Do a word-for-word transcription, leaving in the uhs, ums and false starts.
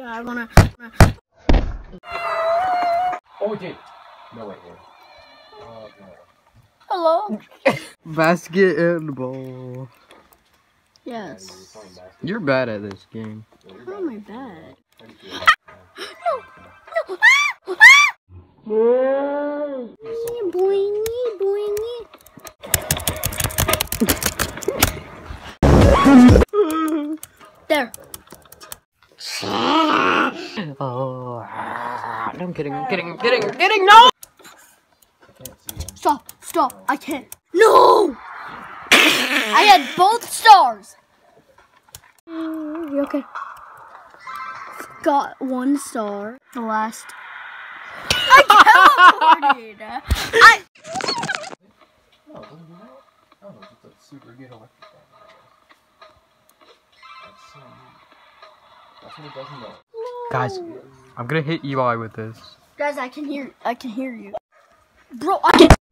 I wanna. Oh, it did. No, wait, wait. Uh, no. Hello. Basket and ball. Yes. You're bad at this game. How am I bad? Boingy, boingy. There. Oh, I'm kidding, I'm kidding, I'm kidding, I'm kidding, no! Stop, stop, I can't. No! I had both stars. You okay? Got one star. The last. I teleported. I. No, it doesn't do that. Oh, it's just a super good electric fan. That's so neat. That's what it doesn't know. Guys, I'm gonna hit Eli with this. Guys, I can hear. I can hear you, bro. I can.